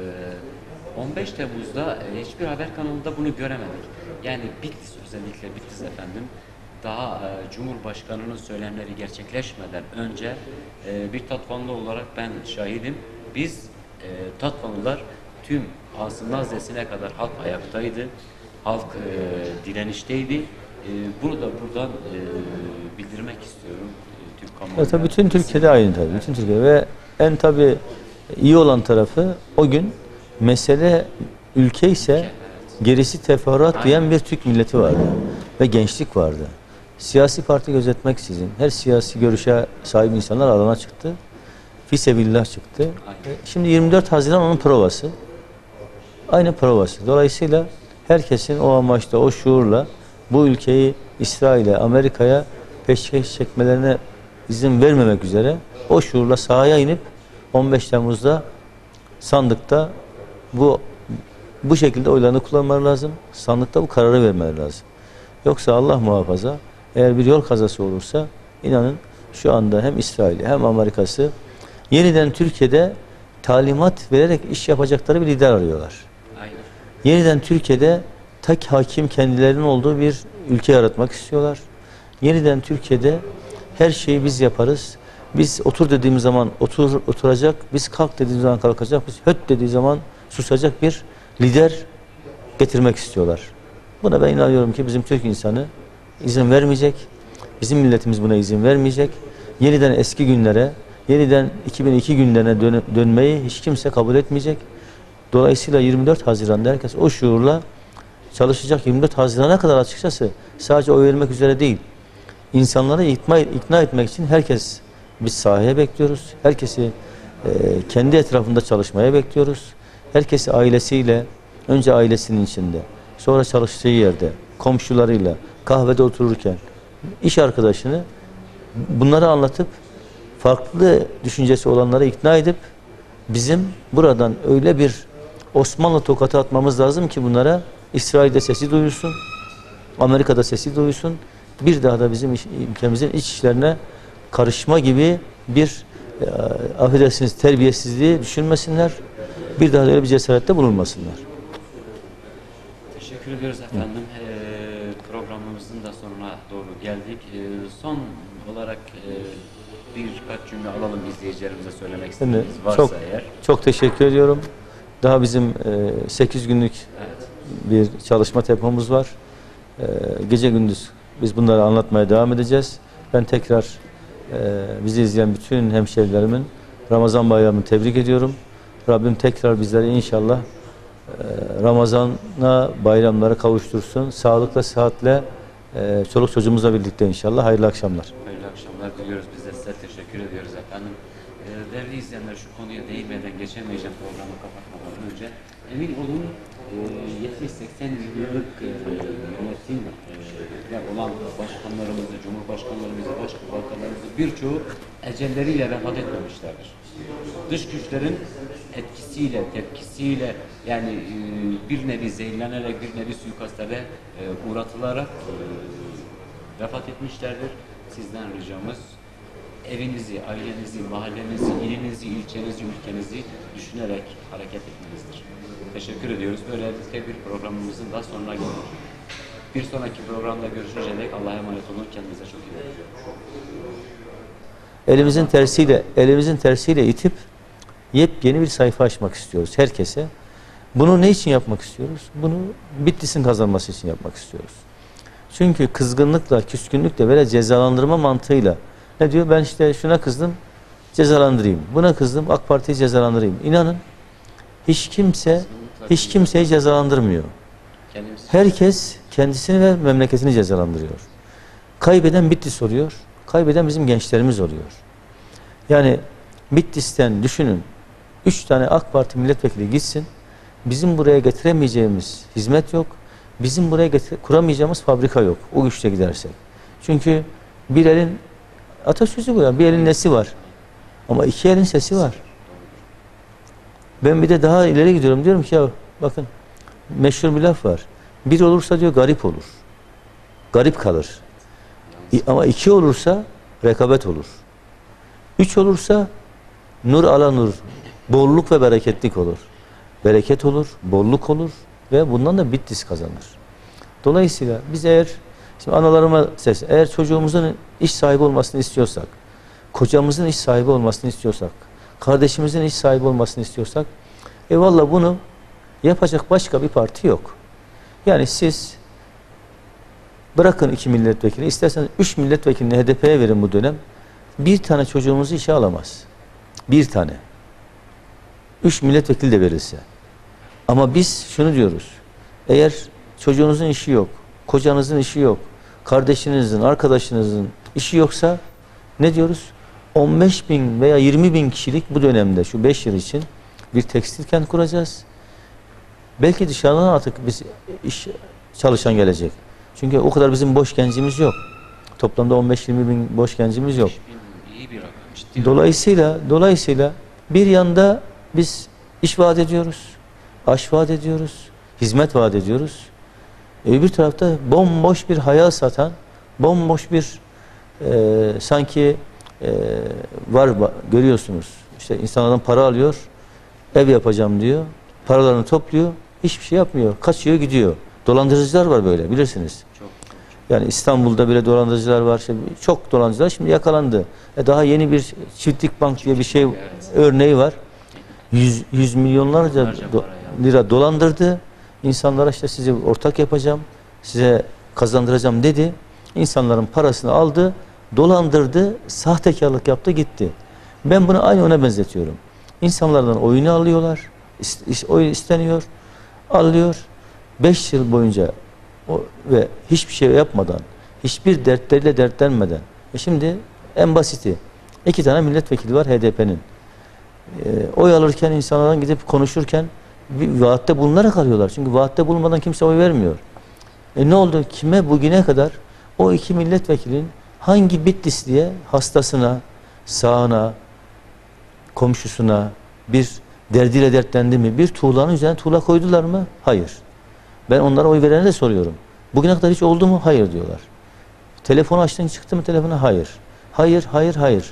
Speaker 1: 15 Temmuz'da hiçbir haber kanalında bunu göremedik. Yani Bitlis, özellikle Bitlis efendim, daha Cumhurbaşkanı'nın söylemleri gerçekleşmeden önce bir Tatvanlı olarak ben şahidim. Biz Tatvanlılar tüm Asım Nazlesi'ne kadar halk ayaktaydı. Halk direnişteydi. Bunu da buradan bildirmek istiyorum Türk kamuoyuna.
Speaker 2: Tabii bütün Türkiye'de aynı tabii. Bütün Türkiye ve en tabii iyi olan tarafı o gün mesele ülke ise gerisi teferruat diyen bir Türk milleti vardı ve gençlik vardı. Siyasi parti gözetmeksizin her siyasi görüşe sahip insanlar alana çıktı. Fisebillah çıktı. Şimdi 24 Haziran onun provası. Aynı provası. Dolayısıyla herkesin o amaçla, o şuurla bu ülkeyi İsrail'e, Amerika'ya peşkeş çekmelerine izin vermemek üzere o şuurla sahaya inip 15 Temmuz'da sandıkta bu şekilde oylarını kullanmaları lazım. Sandıkta bu kararı vermeleri lazım. Yoksa Allah muhafaza, eğer bir yol kazası olursa inanın şu anda hem İsrail'i hem Amerika'sı yeniden Türkiye'de talimat vererek iş yapacakları bir lider arıyorlar.
Speaker 1: Aynen.
Speaker 2: Yeniden Türkiye'de tek hakim kendilerinin olduğu bir ülke yaratmak istiyorlar. Yeniden Türkiye'de her şeyi biz yaparız. Biz otur dediğimiz zaman oturacak, biz kalk dediğimiz zaman kalkacak, biz höt dediği zaman susacak bir lider getirmek istiyorlar. Buna ben inanıyorum ki bizim Türk insanı izin vermeyecek. Bizim milletimiz buna izin vermeyecek. Yeniden eski günlere, yeniden 2002 günlerine dönmeyi hiç kimse kabul etmeyecek. Dolayısıyla 24 Haziran'da herkes o şuurla çalışacak. 24 Haziran'a kadar açıkçası sadece oy vermek üzere değil, insanları ikna etmek için biz sahaya bekliyoruz. Herkesi kendi etrafında çalışmaya bekliyoruz. Herkesi ailesiyle, önce ailesinin içinde, sonra çalıştığı yerde, komşularıyla, kahvede otururken, iş arkadaşını bunları anlatıp farklı düşüncesi olanları ikna edip bizim buradan öyle bir Osmanlı tokatı atmamız lazım ki bunlara İsrail'de sesi duyulsun, Amerika'da sesi duyulsun. Bir daha da bizim ülkemizin iç işlerine karışma gibi bir affedersiniz terbiyesizliği düşünmesinler. Bir daha da öyle bir cesarette bulunmasınlar.
Speaker 1: Teşekkür ediyoruz efendim. Programımızın da sonuna doğru geldik. Son olarak birkaç cümle alalım izleyicilerimize söylemek istediğiniz varsa eğer.
Speaker 2: Çok teşekkür ediyorum. Daha bizim 8 günlük bir çalışma tempomuz var. Gece gündüz biz bunları anlatmaya devam edeceğiz. Ben tekrar bizi izleyen bütün hemşehrilerimin Ramazan bayramını tebrik ediyorum. Rabbim tekrar bizleri inşallah Ramazan'a, bayramlara kavuştursun. Sağlıkla, sıhhatle, çoluk çocuğumuzla birlikte inşallah. Hayırlı akşamlar.
Speaker 1: Hayırlı akşamlar diliyoruz. Biz de size teşekkür ediyoruz efendim. Değerli izleyenler, şu konuya değinmeden geçemeyeceğim programı kapatmadan önce. Emin olun 70-80 yıllık yönetimde olan başkanlarımızı, cumhurbaşkanlarımızı, başbakanlarımızı birçoğu ecelleriyle vefat etmemişlerdir. Dış güçlerin etkisiyle, tepkisiyle yani bir nevi zehirlenerek, bir nevi suikastlere uğratılarak vefat etmişlerdir. Sizden ricamız evinizi, ailenizi, mahallenizi, ilinizi, ilçenizi, ülkenizi düşünerek hareket etmenizdir. Teşekkür ediyoruz. Böylelikle bir programımızın da sonuna geldik. Bir sonraki programda görüşünceye dek Allah'a emanet olun. Kendinize çok iyi bakın.
Speaker 2: Elimizin tersiyle itip yepyeni bir sayfa açmak istiyoruz herkese. Bunu ne için yapmak istiyoruz? Bunu Bitlis'in kazanması için yapmak istiyoruz. Çünkü kızgınlıkla, küskünlükle böyle cezalandırma mantığıyla ne diyor? Ben işte şuna kızdım, cezalandırayım. Buna kızdım, AK Parti'yi cezalandırayım. İnanın hiç kimseyi cezalandırmıyor. Herkes kendisini ve memleketini cezalandırıyor. Kaybeden Bitlis oluyor. Kaybeden bizim gençlerimiz oluyor. Yani Bitlis'ten düşünün 3 tane AK Parti milletvekili gitsin. Bizim buraya getiremeyeceğimiz hizmet yok. Bizim buraya kuramayacağımız fabrika yok. O güçle gidersek. Çünkü bir elin atasözü bu ya. Bir elin nesi var? Ama iki elin sesi var. Ben bir de daha ileri gidiyorum. Diyorum ki ya bakın meşhur bir laf var. Bir olursa diyor garip olur. Garip kalır. Ama iki olursa rekabet olur. Üç olursa nur ala nur. Bolluk ve bereketlik olur. Bereket olur, bolluk olur ve bundan da Bitlis kazanır. Dolayısıyla biz şimdi analarıma eğer çocuğumuzun iş sahibi olmasını istiyorsak, kocamızın iş sahibi olmasını istiyorsak, kardeşimizin iş sahibi olmasını istiyorsak, vallahi bunu yapacak başka bir parti yok. Yani siz bırakın 2 milletvekili, isterseniz 3 milletvekilini HDP'ye verin bu dönem. Bir tane çocuğumuzu işe alamaz. Bir tane. 3 milletvekili de verilse. Ama biz şunu diyoruz. Eğer çocuğunuzun işi yok, kocanızın işi yok, kardeşinizin, arkadaşınızın işi yoksa ne diyoruz? 15.000 veya 20.000 kişilik bu dönemde şu 5 yıl için bir tekstil kent kuracağız. Belki dışarıdan artık biz çalışan gelecek. Çünkü o kadar bizim boş gencimiz yok. Toplamda 15-20.000 boş gencimiz yok.
Speaker 1: İyi bir rakam.
Speaker 2: Dolayısıyla bir yanda biz iş vaat ediyoruz, aş vaat ediyoruz, hizmet vaat ediyoruz. Öbür tarafta bomboş bir hayal satan, bomboş bir sanki var görüyorsunuz. İşte insanlardan para alıyor, ev yapacağım diyor, paralarını topluyor, hiçbir şey yapmıyor, kaçıyor gidiyor. Dolandırıcılar var böyle bilirsiniz. Yani İstanbul'da bile dolandırıcılar var. Çok dolandırıcılar şimdi yakalandı. Daha yeni bir çiftlik bank diye bir şey örneği var. 100 milyonlarca lira dolandırdı. İnsanlara işte sizi ortak yapacağım, size kazandıracağım dedi. İnsanların parasını aldı, dolandırdı, sahtekarlık yaptı gitti. Ben bunu aynı ona benzetiyorum. İnsanlardan oyunu alıyorlar, oyun isteniyor, alıyor. 5 yıl boyunca ve hiçbir şey yapmadan, hiçbir dertleriyle dertlenmeden. Şimdi en basiti 2 tane milletvekili var HDP'nin. Oy alırken insanlardan gidip konuşurken bir vaatte bulunarak alıyorlar. Çünkü vaatte bulunmadan kimse oy vermiyor. Ne oldu? Kime bugüne kadar o 2 milletvekilinin hangi Bitlisli'ye hastasına, sağına, komşusuna bir derdiyle dertlendi mi? Bir tuğlanın üzerine tuğla koydular mı? Hayır. Ben onlara oy verene de soruyorum. Bugüne kadar hiç oldu mu? Hayır diyorlar. Telefonu açtın çıktı mı telefona? Hayır. Hayır.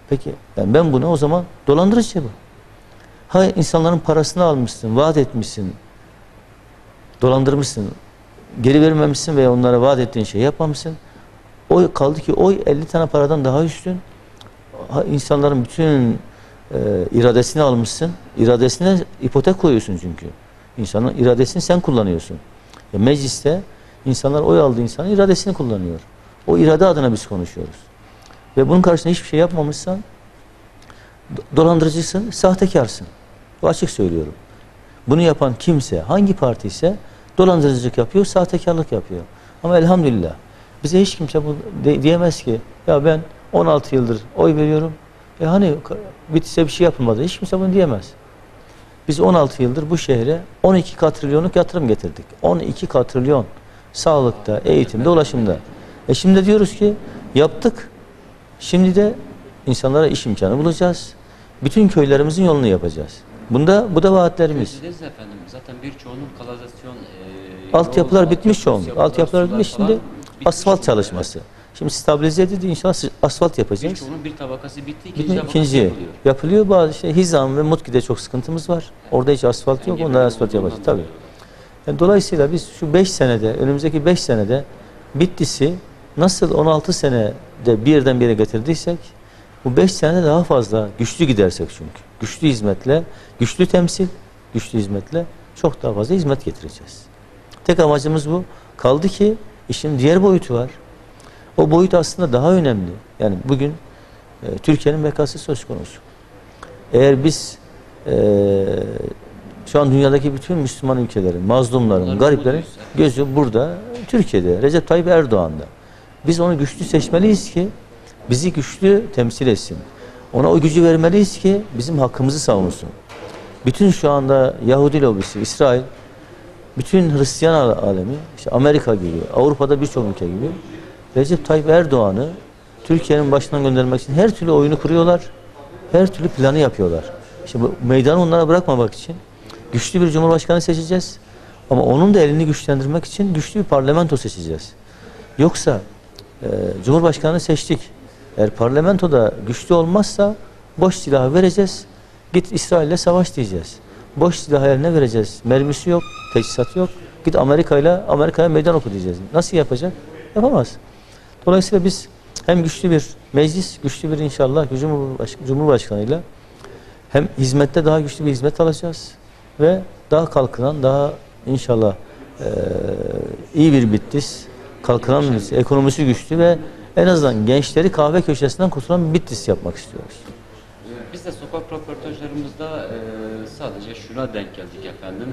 Speaker 2: Peki yani ben buna o zaman dolandırıcı bu. Ha insanların parasını almışsın, vaat etmişsin, dolandırmışsın, geri vermemişsin veya onlara vaat ettiğin şeyi yapmamışsın. O kaldı ki oy 50 tane paradan daha üstün. Ha, insanların bütün iradesini almışsın. İradesine ipotek koyuyorsun çünkü. İnsanın iradesini sen kullanıyorsun. Mecliste insanlar oy aldığı insanın iradesini kullanıyor. O irade adına biz konuşuyoruz. Ve bunun karşısında hiçbir şey yapmamışsan dolandırıcısın, sahtekarsın. Bu açık söylüyorum. Bunu yapan kimse, hangi parti ise dolandırıcılık yapıyor, sahtekarlık yapıyor. Ama elhamdülillah bize hiç kimse bu diyemez ki ya ben 16 yıldır oy veriyorum. Hani bitse bir şey yapılmadı. Hiç kimse bunu diyemez. Biz 16 yıldır bu şehre 12 katrilyonluk yatırım getirdik. 12 katrilyon. Sağlıkta, eğitimde, ulaşımda. Şimdi diyoruz ki yaptık. Şimdi de insanlara iş imkanı bulacağız. Bütün köylerimizin yolunu yapacağız. Bu da vaatlerimiz.
Speaker 1: Efendim, zaten birçoğunun kanalizasyon
Speaker 2: altyapılar bitmiş çoğunluk. Altyapılar bitmiş, şimdi asfalt çalışması. Şimdi stabilize edildi, inşallah asfalt yapacağız.
Speaker 1: Birçoğunun bir tabakası bitti,
Speaker 2: ikinci yapılıyor. Bazı Hizam ve Mutki'de çok sıkıntımız var. Orada hiç asfalt yok, onlar asfalt yapacağız tabii. Yani dolayısıyla biz şu 5 senede, önümüzdeki 5 senede Bitlis'i nasıl 16 senede bir yerden bir yere getirdiysek, bu 5 senede daha fazla güçlü gidersek çünkü. Güçlü hizmetle, güçlü temsil, güçlü hizmetle çok daha fazla hizmet getireceğiz. Tek amacımız bu. Kaldı ki işin diğer boyutu var. O boyut aslında daha önemli. Yani bugün Türkiye'nin bekası söz konusu. Eğer biz şu an dünyadaki bütün Müslüman ülkelerin, mazlumların, gariplerin gözü burada, Türkiye'de, Recep Tayyip Erdoğan'da. Biz onu güçlü seçmeliyiz ki bizi güçlü temsil etsin. Ona o gücü vermeliyiz ki bizim hakkımızı savunsun. Bütün şu anda Yahudi lobisi, İsrail, bütün Hristiyan alemi, işte Amerika gibi, Avrupa'da birçok ülke gibi Recep Tayyip Erdoğan'ı Türkiye'nin başından göndermek için her türlü oyunu kuruyorlar. Her türlü planı yapıyorlar. İşte bu meydanı onlara bırakmamak için güçlü bir cumhurbaşkanı seçeceğiz. Ama onun da elini güçlendirmek için güçlü bir parlamento seçeceğiz. Yoksa cumhurbaşkanı seçtik. Eğer parlamentoda güçlü olmazsa boş silahı vereceğiz. Git İsrail'le savaş diyeceğiz. Boş silahı eline vereceğiz. Mermisi yok, teçhizatı yok. Git Amerika'ya meydan oku diyeceğiz. Nasıl yapacak? Yapamaz. Dolayısıyla biz hem güçlü bir meclis, güçlü bir inşallah Cumhurbaşkanıyla hem hizmette daha güçlü bir hizmet alacağız ve daha kalkınan, daha inşallah iyi bir Bitlis, kalkınan bir Bitlis, ekonomisi güçlü ve en azından gençleri kahve köşesinden kurtulan bir Bitlis yapmak istiyoruz.
Speaker 1: Biz de sokak röportajlarımızda sadece şuna denk geldik efendim.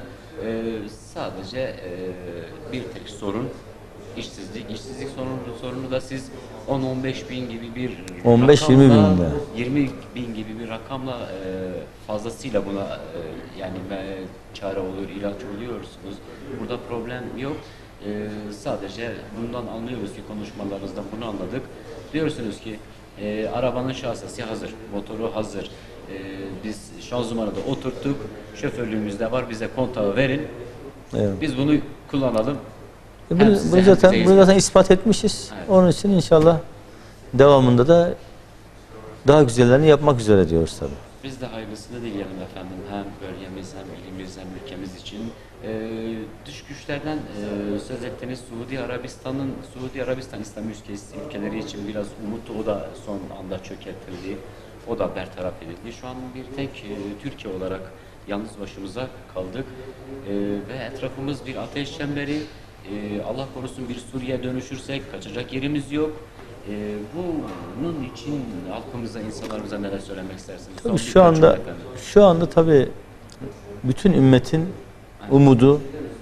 Speaker 1: Sadece bir tek sorun işsizlik. İşsizlik sorunu da siz 10-15 bin gibi bir
Speaker 2: 15-20 bin
Speaker 1: 20 bin gibi bir rakamla fazlasıyla buna yani çare olur, ilaç oluyorsunuz. Burada problem yok. Sadece bundan anlıyoruz ki konuşmalarınızdan bunu anladık. Diyorsunuz ki arabanın şasisi hazır, motoru hazır. Biz şanzımanı da oturttuk, şoförlüğümüz de var, bize kontağı verin. Evet. Biz bunu kullanalım.
Speaker 2: Bunu zaten ispat etmişiz. Evet. Onun için inşallah devamında da daha güzellerini yapmak üzere diyoruz tabii.
Speaker 1: Biz de hayırlısını dileyelim efendim. Hem bölgemiz, hem ilimiz, hem ülkemiz için. Dış güçlerden söz ettiğiniz Suudi Arabistan İslam ülkeleri için biraz umutlu. O da son anda çökertildi. O da bertaraf edildi. Şu an bir tek Türkiye olarak yalnız başımıza kaldık. Ve etrafımız bir ateş çemberi. Allah korusun bir Suriye dönüşürsek kaçacak yerimiz yok. Bunun için halkımıza, insanlarımıza neler söylemek istersiniz?
Speaker 2: Tabii şu anda tabii bütün ümmetin umudu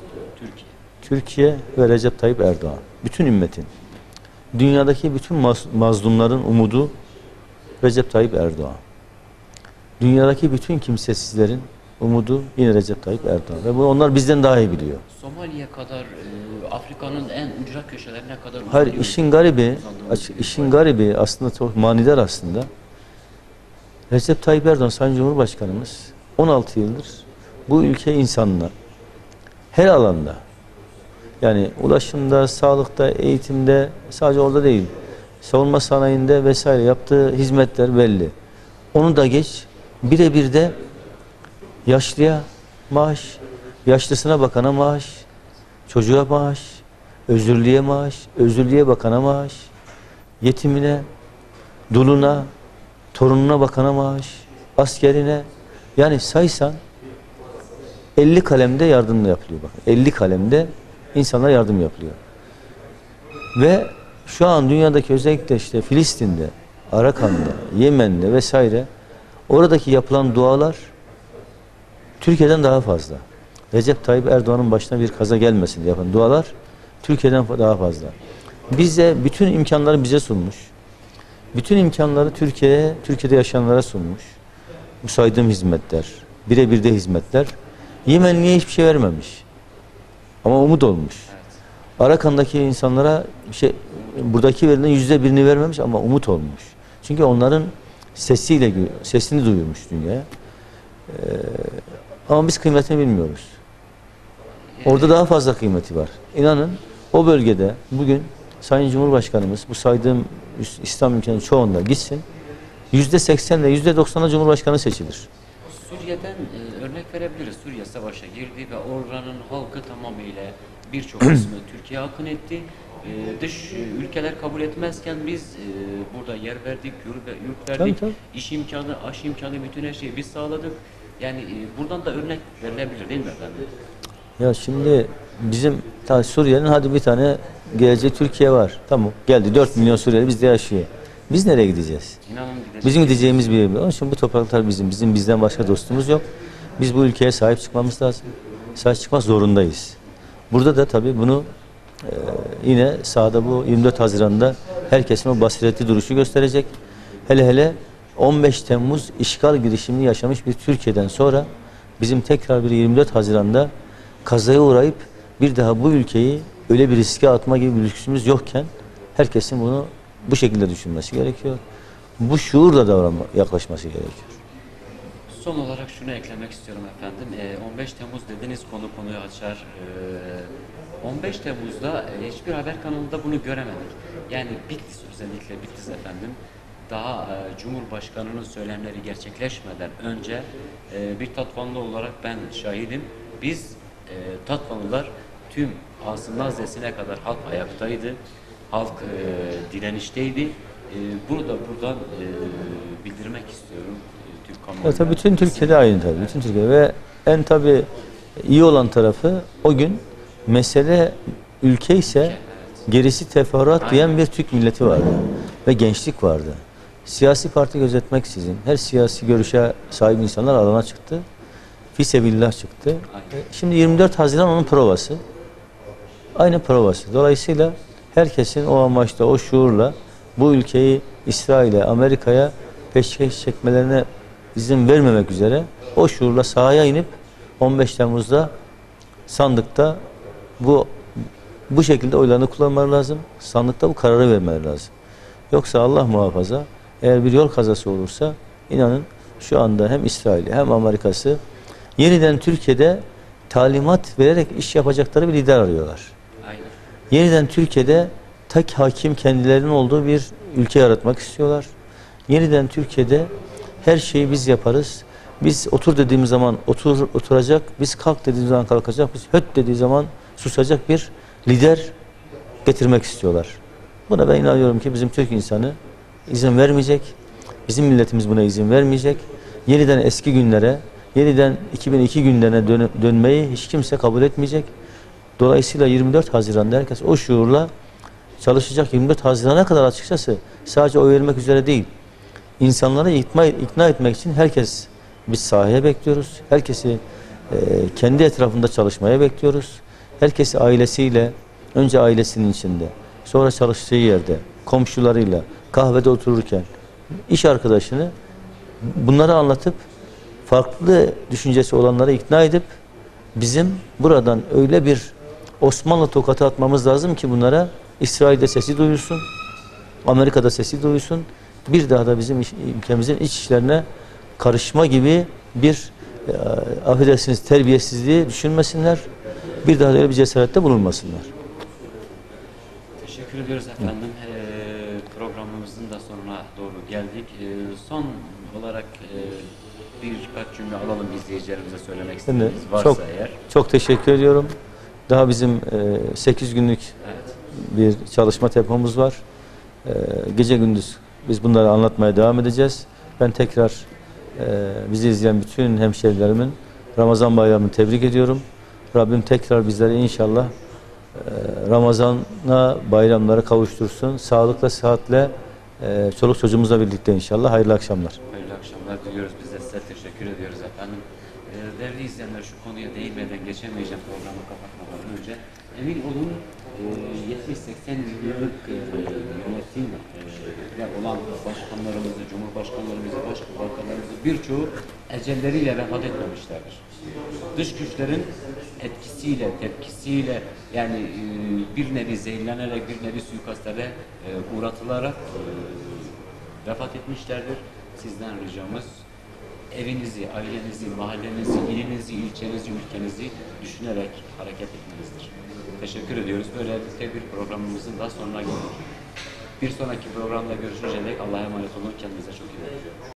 Speaker 2: Türkiye ve Recep Tayyip Erdoğan. Bütün ümmetin. Dünyadaki bütün mazlumların umudu Recep Tayyip Erdoğan. Dünyadaki bütün kimsesizlerin umudu yine Recep Tayyip Erdoğan. Ve bunu onlar bizden daha iyi biliyor.
Speaker 1: Somali'ye kadar, Afrika'nın en ücra köşelerine kadar...
Speaker 2: Hayır, işin garibi aslında çok manidar aslında. Recep Tayyip Erdoğan Sayın Cumhurbaşkanımız 16 yıldır bu ülke insanına her alanda, yani ulaşımda, sağlıkta, eğitimde, sadece orada değil, savunma sanayinde vesaire yaptığı hizmetler belli. Onu da geç, birebir de yaşlıya maaş, yaşlısına bakana maaş, çocuğa maaş, özürlüye maaş, özürlüye bakana maaş, yetimine, duluna, torununa bakana maaş, askerine, yani saysan 50 kalemde yardım yapılıyor. Bak, 50 kalemde insanlara yardım yapılıyor. Ve şu an dünyadaki özellikle işte Filistin'de, Arakan'da, Yemen'de vesaire oradaki yapılan dualar Türkiye'den daha fazla. Recep Tayyip Erdoğan'ın başına bir kaza gelmesin diye yapan dualar Türkiye'den daha fazla. Bize bütün imkanları bize sunmuş. Bütün imkanları Türkiye'de yaşayanlara sunmuş. Bu saydığım hizmetler, birebir de hizmetler. Yemenli'ye hiçbir şey vermemiş. Ama umut olmuş. Arakan'daki insanlara buradaki verilen %1'ini vermemiş ama umut olmuş. Çünkü onların sesini duyurmuş dünyaya. Ama biz kıymetini bilmiyoruz. Orada daha fazla kıymeti var. İnanın o bölgede bugün Sayın Cumhurbaşkanımız bu saydığım İslam ülkenin çoğunda gitsin, %80 ile %90'a Cumhurbaşkanı seçilir.
Speaker 1: Suriye'den örnek verebiliriz. Suriye savaşa girdi ve oranın halkı tamamıyla birçok kısmı Türkiye'ye akın etti. Dış ülkeler kabul etmezken biz burada yer verdik, yurt verdik,
Speaker 2: Tabii.
Speaker 1: iş imkanı, aş imkanı, bütün her şeyi biz sağladık. Yani buradan da örnek verilebilir değil mi efendim?
Speaker 2: Ya şimdi bizim Suriye'nin hadi bir tane geleceği Türkiye var. Tamam geldi 4 milyon Suriyeli bizde yaşıyor. Biz nereye gideceğiz?
Speaker 1: İnanın gidecek.
Speaker 2: Bizim gideceğimiz bir yer. Onun için bu topraklar bizim bizden başka dostumuz yok. Biz bu ülkeye sahip çıkmamız lazım. Sahip çıkmak zorundayız. Burada da tabii bunu yine sahada bu 24 Haziran'da herkesin o basiretli duruşu gösterecek. Hele 15 Temmuz işgal girişimini yaşamış bir Türkiye'den sonra bizim tekrar bir 24 Haziran'da kazaya uğrayıp bir daha bu ülkeyi öyle bir riske atma gibi bir lüksümüz yokken herkesin bunu bu şekilde düşünmesi gerekiyor. Bu şuurla yaklaşması gerekiyor.
Speaker 1: Son olarak şunu eklemek istiyorum efendim. 15 Temmuz dediniz, konuyu açar. 15 Temmuz'da hiçbir haber kanalında bunu göremedik. Yani Bitlis, özellikle Bitlis efendim, daha Cumhurbaşkanı'nın söylemleri gerçekleşmeden önce bir Tatvanlı olarak ben şahidim. Biz Tatvanlılar tüm Asım'dan Z'sine kadar halk ayaktaydı. Halk direnişteydi. Bunu da buradan bildirmek istiyorum Türk kamuoyuna.
Speaker 2: Tabii bütün Türkiye'de aynı tabii. Bütün Türkiye ve en tabii iyi olan tarafı o gün mesele ülke ise gerisi teferruat diyen bir Türk milleti vardı ve gençlik vardı. Siyasi parti gözetmeksizin her siyasi görüşe sahip insanlar alana çıktı. Fisebillah çıktı. Şimdi 24 Haziran onun provası. Aynı provası. Dolayısıyla herkesin o amaçla, o şuurla bu ülkeyi İsrail'e, Amerika'ya peşkeş çekmelerine izin vermemek üzere o şuurla sahaya inip 15 Temmuz'da sandıkta bu şekilde oylarını kullanmaları lazım. Sandıkta bu kararı vermeleri lazım. Yoksa Allah muhafaza eğer bir yol kazası olursa inanın şu anda hem İsrail'i hem Amerika'sı yeniden Türkiye'de talimat vererek iş yapacakları bir lider arıyorlar.
Speaker 1: Aynen.
Speaker 2: Yeniden Türkiye'de tek hakim kendilerinin olduğu bir ülke yaratmak istiyorlar. Yeniden Türkiye'de her şeyi biz yaparız. Biz otur dediğimiz zaman oturacak, biz kalk dediğimiz zaman kalkacak, biz höt dediği zaman susacak bir lider getirmek istiyorlar. Buna ben inanıyorum ki bizim Türk insanı izin vermeyecek. Bizim milletimiz buna izin vermeyecek. Yeniden eski günlere, yeniden 2002 günlerine dönmeyi hiç kimse kabul etmeyecek. Dolayısıyla 24 Haziran'da herkes o şuurla çalışacak. 24 Haziran'a kadar açıkçası sadece oy vermek üzere değil. İnsanları ikna etmek için biz sahaya bekliyoruz. Herkesi kendi etrafında çalışmaya bekliyoruz. Herkesi ailesiyle, önce ailesinin içinde, sonra çalıştığı yerde, komşularıyla, kahvede otururken, iş arkadaşını bunları anlatıp farklı düşüncesi olanları ikna edip bizim buradan öyle bir Osmanlı tokatı atmamız lazım ki bunlara İsrail'de sesi duyulsun, Amerika'da sesi duyulsun. Bir daha da bizim ülkemizin iç işlerine karışma gibi bir affedersiniz terbiyesizliği düşünmesinler. Bir daha da öyle bir cesarette bulunmasınlar.
Speaker 1: Teşekkür ediyoruz efendim. programımızın da sonuna doğru geldik. Son olarak birkaç cümle alalım izleyicilerimize söylemek
Speaker 2: Şimdi
Speaker 1: istediğiniz varsa
Speaker 2: çok
Speaker 1: eğer.
Speaker 2: çok teşekkür ediyorum. Daha bizim 8 günlük
Speaker 1: Evet.
Speaker 2: bir çalışma tempomuz var. Gece gündüz biz bunları anlatmaya devam edeceğiz. Ben tekrar bizi izleyen bütün hemşehrilerimin Ramazan bayramını tebrik ediyorum. Rabbim tekrar bizleri inşallah Ramazan'a, bayramlara kavuştursun. Sağlıkla, sıhhatle, çoluk çocuğumuzla birlikte inşallah. Hayırlı akşamlar.
Speaker 1: Hayırlı akşamlar diliyoruz. Biz de size teşekkür ediyoruz efendim. Değerli izleyenler, şu konuya değinmeden geçemeyeceğim programı kapatmadan önce. Emin olun 70-80 yıllık yönetimle olan başkanlarımızı, cumhurbaşkanlarımızı, başbakanlarımızı birçoğu ecelleriyle vefat etmemişlerdir. Dış güçlerin etkisiyle, tepkisiyle yani bir nevi zehirlenerek, bir nevi suikastlere uğratılarak vefat etmişlerdir. Sizden ricamız evinizi, ailenizi, mahallenizi, ilinizi, ilçenizi, ülkenizi düşünerek hareket etmenizdir. Teşekkür ediyoruz. Böylelikle bir programımızın da sonuna geldik. Bir sonraki programda görüşünceye dek Allah'a emanet olun. Kendinize çok iyi bakın.